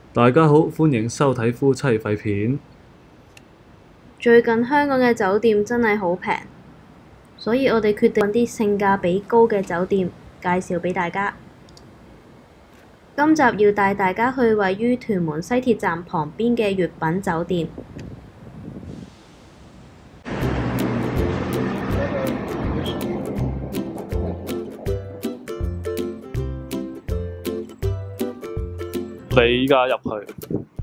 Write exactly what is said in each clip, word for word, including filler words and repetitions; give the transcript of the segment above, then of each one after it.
大家好，歡迎收睇夫妻廢片。 最近香港嘅酒店真係好平，所以我哋決定揾啲性價比高嘅酒店介紹俾大家。今集要帶大家去位於屯門西鐵站旁邊嘅悅品酒店。 你依家入去，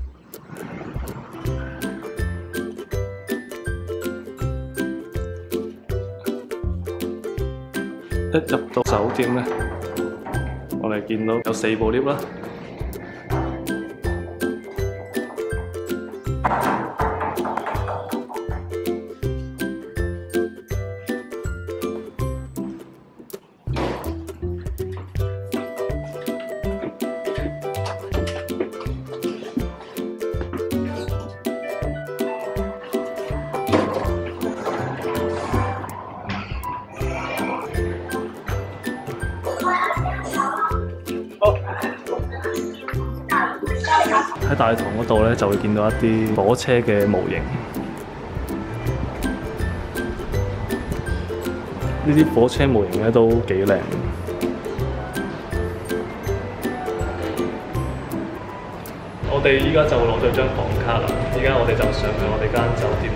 一入到酒店呢，我哋見到有四部 lift 啦。喺大堂嗰度咧，就會見到一啲火車嘅模型。呢啲火車模型咧都幾靚。我哋依家就攞咗張房卡啦，依家我哋就上去我哋間酒店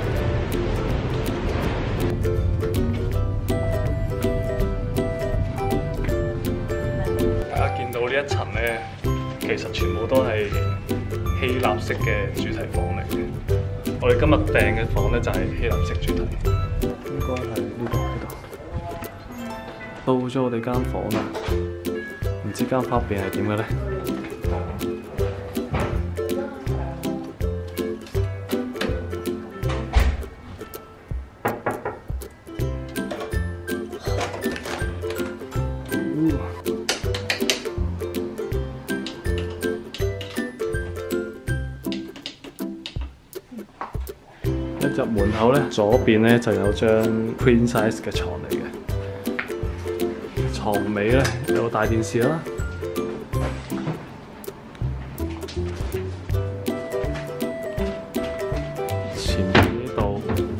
喎。大家見到呢一層咧，其實全部都係希臘式嘅主題房嚟嘅。我哋今日訂嘅房咧就係希臘式主題，應該係呢度呢度。到咗我哋間房啦，唔知間房入邊係點嘅咧？一入門口咧，左邊咧就有張 queen size 嘅床嚟嘅，床尾咧有大電視啦，前面呢度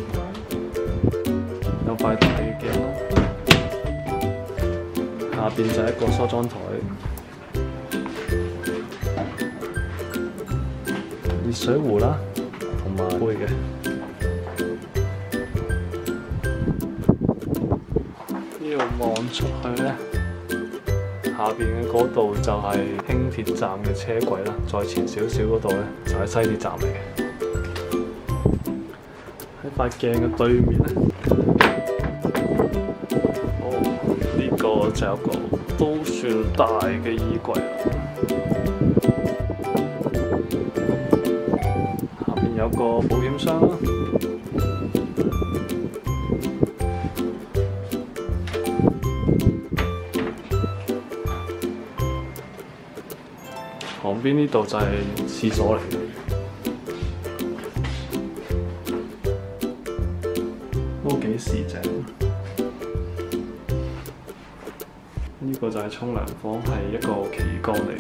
有塊大嘅鏡啦，下邊就係一個梳妝台，熱水壺啦，同埋杯嘅。望出去咧，下邊嘅嗰度就係輕鐵站嘅車軌啦，再前少少嗰度咧就係西鐵站嚟嘅。喺塊鏡嘅對面咧，哦，呢個就有個都算大嘅衣櫃啦。下邊有個保險箱啦。旁邊呢度就係廁所嚟嘅，都幾時正。呢個就係沖涼房，係一個旗杆嚟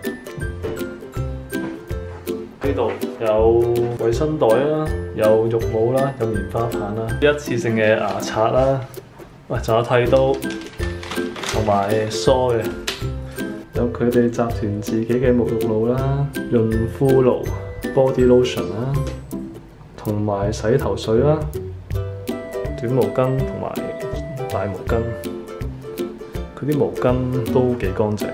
嘅。呢度有衛生袋啦，有浴帽啦，有棉花棒啦，一次性嘅牙刷啦，喂，仲有剃刀同埋梳嘅。有佢哋集團自己嘅沐浴露啦、潤膚露、body lotion 啦，同埋洗頭水啦、短毛巾同埋大毛巾。佢啲毛巾都幾乾淨。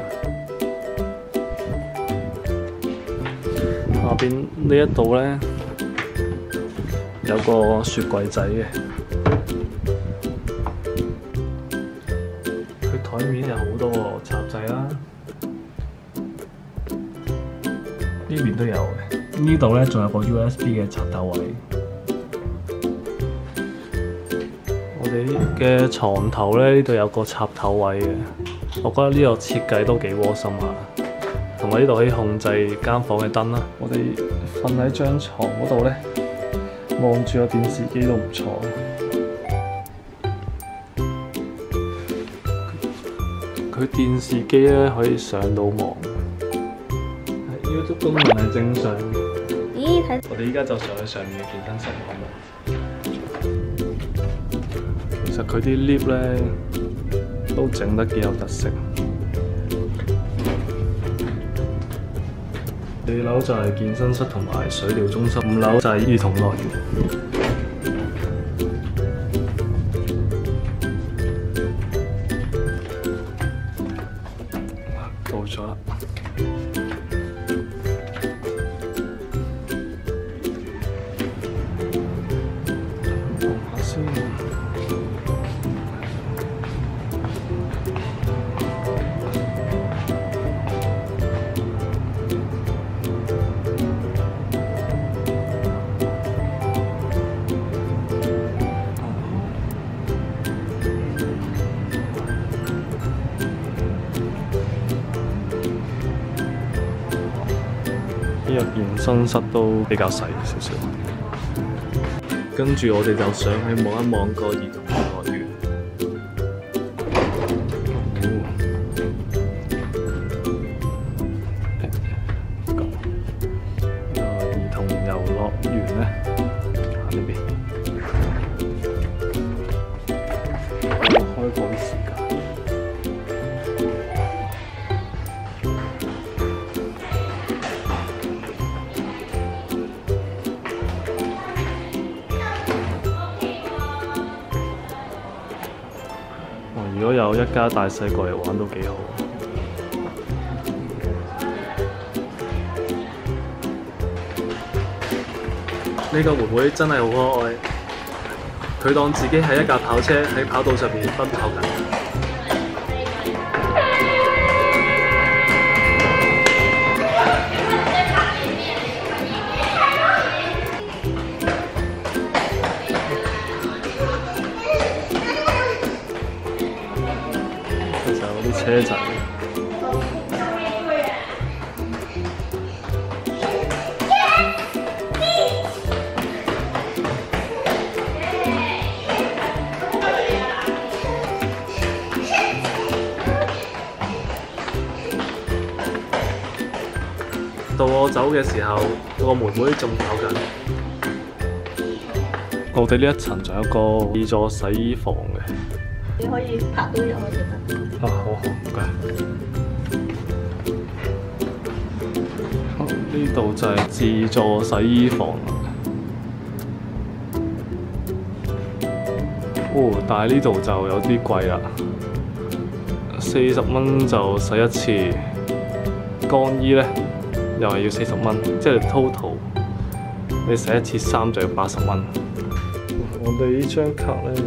下邊呢一度咧有個雪櫃仔嘅，佢台面有好多個插掣啦。呢邊都有嘅，呢度咧仲有個 U S B 嘅插頭位。我哋嘅床頭咧呢度有個插頭位嘅，我覺得呢個設計都幾窩心下，同埋呢度可以控制間房嘅燈啦。我哋瞓喺張床嗰度咧，望住個電視機都唔錯。佢電視機咧可以上到網。 YouTube 功能係正常嘅。 咦，睇我哋依家就上去上面嘅健身室望望。其實佢啲 lift 咧都整得幾有特色。四樓就係健身室同埋水療中心，五樓就係兒童樂園。到咗啦。望下先。呢個健身室都比較細少少，跟住我哋就上去望一望個兒童樂園。哦，個兒童遊樂園咧喺呢邊，有開放時間。如果有一家大細過嚟玩都幾好。呢個妹妹真係好可愛，佢當自己係一架跑車喺跑道上面奔跑緊。車仔，到我走嘅時候，個妹妹仲跑緊。我哋呢一層仲有個自助洗衣房嘅。 你可以拍到入去就得。 啊，好好，唔該。好，呢度就係自助洗衣房啦。哦，但係呢度就有啲貴啦，四十蚊就洗一次。乾衣咧又係要四十蚊，即係 total 你洗一次衫就要八十蚊。我哋呢張卡咧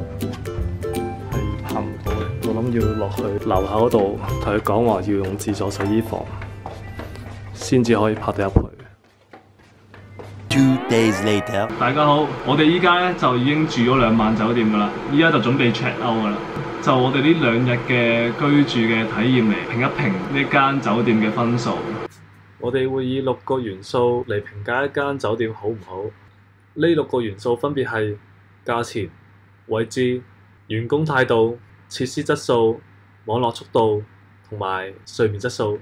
係拍唔到嘅。我諗要落去樓下嗰度同佢講話要用自助洗衣房，先至可以拍得入去。 Two days later， 大家好，我哋依家咧就已經住咗兩晚酒店噶啦，依家就準備 check out 噶啦。就我哋呢兩日嘅居住嘅體驗嚟評一評呢間酒店嘅分數。我哋會以六個元素嚟評價一間酒店好唔好。呢六個元素分別係價錢、位置、員工態度、設施質素、網絡速度同埋睡眠質素。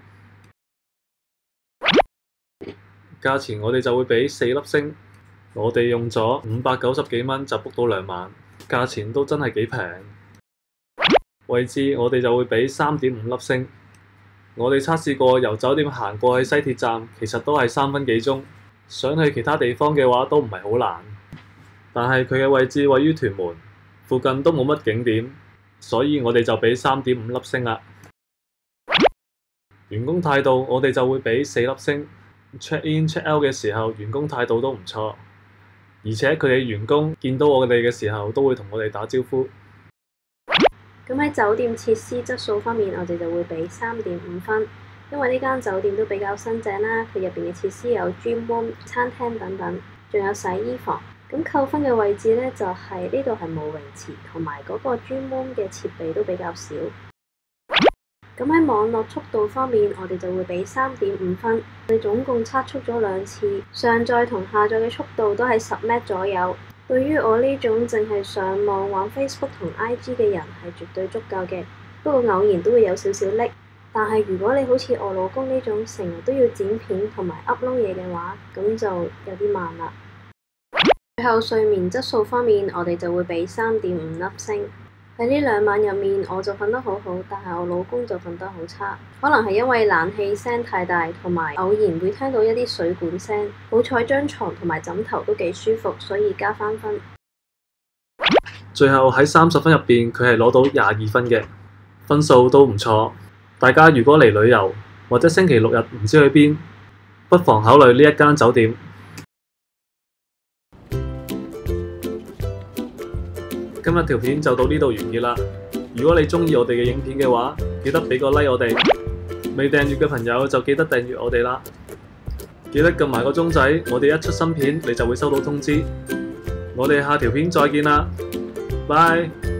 價錢我哋就會俾四粒星，我哋用咗五百九十幾蚊就 book 到兩晚，價錢都真係幾平。位置我哋就會俾三點五粒星，我哋測試過由酒店行過去西鐵站，其實都係三分幾鐘，想去其他地方嘅話都唔係好難。但係佢嘅位置位於屯門，附近都冇乜景點，所以我哋就俾三點五粒星啦。員工態度我哋就會俾四粒星。check in check out 嘅時候，員工態度都唔錯，而且佢哋員工見到我哋嘅時候都會同我哋打招呼。 咁喺酒店設施質素方面，我哋就會俾三點五分，因為呢間酒店都比較新淨啦，佢入邊嘅設施有 gym room、餐廳等等，仲有洗衣房。咁扣分嘅位置呢，就係呢度係冇泳池，同埋嗰個 gym room嘅設備都比較少。咁喺網絡速度方面，我哋就會俾三點五分。我哋總共測速咗兩次，上載同下載嘅速度都係十 M 左右。對於我呢種淨係上網玩 Facebook 同 I G 嘅人係絕對足夠嘅，不過偶然都會有少少 lag。 但係如果你好似我老公呢種成日都要剪片同埋 upload 嘢嘅話，咁就有啲慢啦。最後睡眠質素方面，我哋就會俾三點五粒星。喺呢兩晚入面，我就瞓得好好，但係我老公就瞓得好差。可能係因為冷氣聲太大，同埋偶然會聽到一啲水管聲。好彩張床同埋枕頭都幾舒服，所以加返分。 最後喺三十分入邊，佢係攞到廿二分嘅分數，都唔錯。大家如果嚟旅遊或者星期六日唔知去邊，不妨考慮呢一間酒店。今日條片就到呢度完結啦。如果你鍾意我哋嘅影片嘅話，記得俾個 like 我哋。未訂閱嘅朋友就記得訂閱我哋啦。記得撳埋個鐘仔，我哋一出新片你就會收到通知。我哋下條片再見啦，拜。